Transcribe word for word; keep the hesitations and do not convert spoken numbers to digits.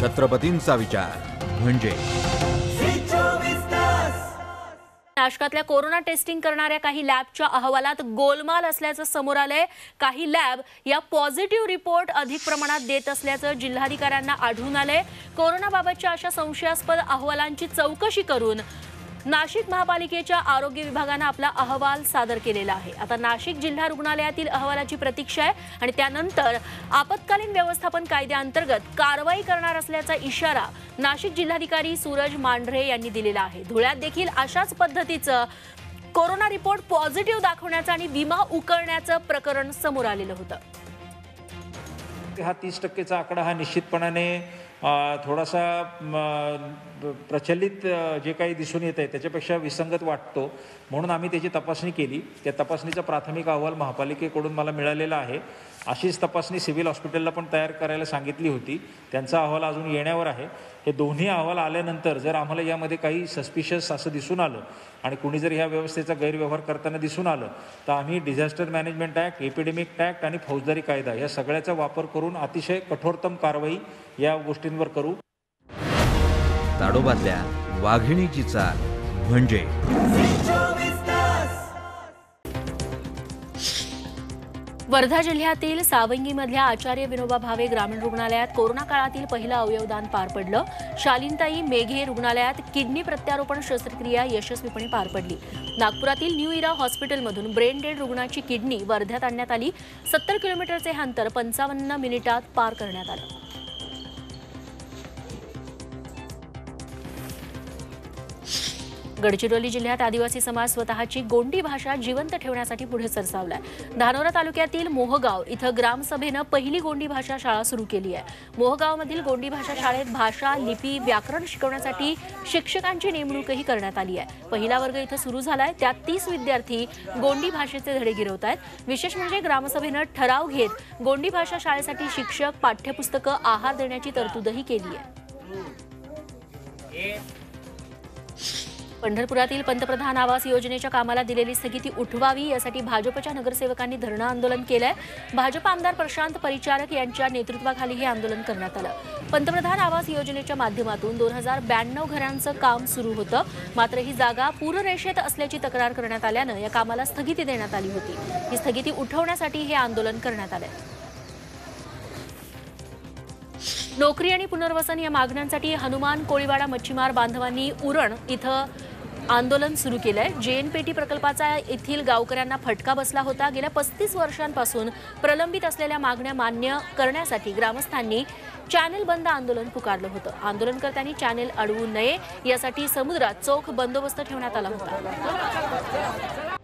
छत्रपतींचा विचार म्हणजे नाशकातल्या corona testing करणाऱ्या काही लॅबच्या अहवालात गोलमाल असल्याचं समोर आलंय। काही लॅब या पॉझिटिव्ह रिपोर्ट अधिक प्रमाणात देत असल्याचं जिल्हाधिकाऱ्यांना आढळून आलंय। कोरोनाबाबतच्या अशा संशयास्पद अहवालांची चौकशी करून नाशिक महापालिकेच्या आरोग्य विभागाने आपला अहवाल सादर केलेला आहे। आता नाशिक जिल्हा रुग्णालयातील अहवालाची प्रतीक्षा आहे आणि त्यानंतर आपत्कालीन व्यवस्थापन कायद्याअंतर्गत कारवाई करणार असल्याचा इशारा नाशिक जिल्हाधिकारी सूरज मांढरे यांनी दिलेला आहे। धुळ्यात देखील अशाच पद्धतीचं कोरोना रिपोर्ट पॉझिटिव्ह दाखवण्याचं आणि विमा उकळण्याचं प्रकरण समोर आलेलं होतं। हा तीस टक्केचा आकडा हा निश्चितपणाने थोडासा प्रचलित जे काही दिसून येत आहे त्याच्यापेक्षा विसंगत वाटतो, म्हणून आम्ही त्याची तपासणी केली। त्या तपासणीचा प्राथमिक अहवाल महापालिकेकडून मला मिळालेला आहे। अशीच तपासणी सिव्हिल हॉस्पिटलला पण तयार करायला सांगितली होती, त्यांचा अहवाल अजून येण्यावर आहे। हे दोन्ही अहवाल आल्यानंतर जर आम्हाला यामध्ये काही सस्पिशियस असं दिसून आलं आणि कुणी जर ह्या व्यवस्थेचा गैरव्यवहार करताना दिसून आलं तर आम्ही disaster management act, epidemic act आणि फौजदारी कायदा या सगळ्याचा वापर करून अतिशय कठोरतम कारवाई या गोष्टींवर करू। ताडोबातल्या वाघिणीची चाल म्हणजे वर्धा जिल्ह्यातील सावंगीमधल्या आचार्य विनोबा भावे ग्रामीण रुग्णालयात कोरोना काळातील पहिलं अवयवदान पार पडलं। शालिनताई मेघे रुग्णालयात किडनी प्रत्यारोपण शस्त्रक्रिया यशस्वीपणे पार पडली। नागपुरातील न्यू इरा हॉस्पिटलमधून ब्रेन डेड रुग्णाची किडनी वर्ध्यात आणण्यात आली। सत्तर किलोमीटरचे हे अंतर पंचावन्न मिनिटात पार करण्यात आलं। गडचिरोली जिल्ह्यात आदिवासी समाज स्वतःची गोंडी भाषा जिवंत ठेवण्यासाठी पुढे सरसावलाय। धानोरा तालुक्यातील मोहगाव इथं ग्रामसभेनं पहिली गोंडी भाषा शाळा सुरू केली आहे। मोहगावमधील गोंडी भाषा शाळेत भाषा, लिपी, व्याकरण शिकवण्यासाठी शिक्षकांची नेमणूकही करण्यात आली आहे। पहिला वर्ग इथं सुरू झालाय, त्यात तीस विद्यार्थी गोंडी भाषेचे धडे गिरवतायत। विशेष म्हणजे ग्रामसभेनं ठराव घेत गोंडी भाषा शाळेसाठी शिक्षक, पाठ्यपुस्तकं, आहार देण्याची तरतूदही केली आहे। पंढरपुरातील पंतप्रधान आवास योजनेच्या कामाला दिलेली स्थगिती उठवावी यासाठी भाजपच्या नगरसेवकांनी धरणं आंदोलन केलंय। भाजप आमदार प्रशांत परिचारक यांच्या नेतृत्वाखाली हे आंदोलन करण्यात आलं। पंतप्रधान आवास योजनेच्या माध्यमातून दोन हजार ब्याण्णव घरांचं काम सुरू होतं, मात्र ही जागा पूररेषेत असल्याची तक्रार करण्यात आल्यानं या कामाला स्थगिती देण्यात आली होती। ही स्थगिती उठवण्यासाठी हे आंदोलन करण्यात आलंय। नोकरी आणि पुनर्वसन या मागण्यांसाठी हनुमान कोळीवाडा मच्छीमार बांधवांनी उरण इथं आंदोलन सुरू केलंय। जेएनपीटी प्रकल्पाचा येथील गावकऱ्यांना फटका बसला होता। गेल्या पस्तीस वर्षांपासून प्रलंबित असलेल्या मागण्या मान्य करण्यासाठी ग्रामस्थांनी चॅनेल बंद आंदोलन पुकारलं होतं। आंदोलनकर्त्यांनी चॅनेल अडवू नये यासाठी समुद्रात चोख बंदोबस्त ठेवण्यात आला होता।